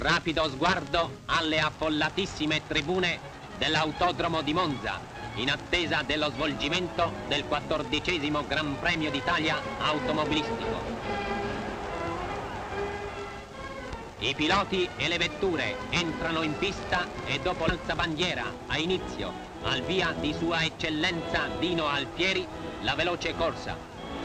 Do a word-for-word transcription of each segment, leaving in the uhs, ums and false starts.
Rapido sguardo alle affollatissime tribune dell'Autodromo di Monza, in attesa dello svolgimento del quattordicesimo Gran Premio d'Italia automobilistico. I piloti e le vetture entrano in pista e dopo l'alzabandiera ha inizio, al via di Sua Eccellenza Dino Alfieri, la veloce corsa.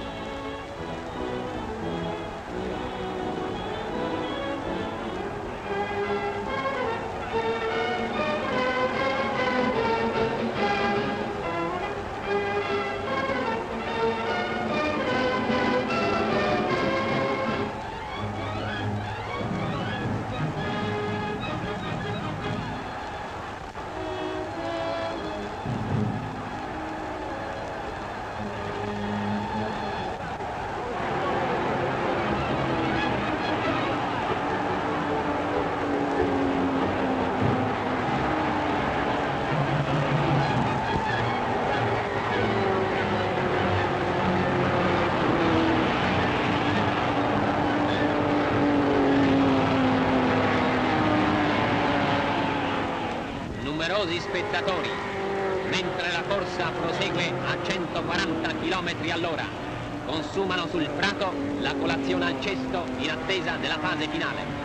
Numerosi spettatori, mentre la corsa prosegue a centoquaranta chilometri all'ora, consumano sul prato la colazione al cesto in attesa della fase finale.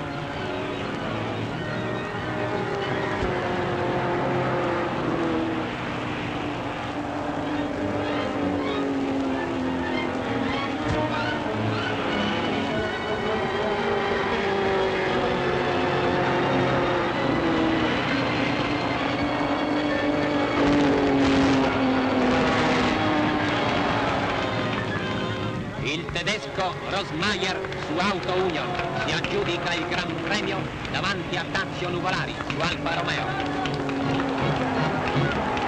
Il tedesco Rosmeier su Auto Union si aggiudica il Gran Premio davanti a Tazio Nuvolari su Alfa Romeo.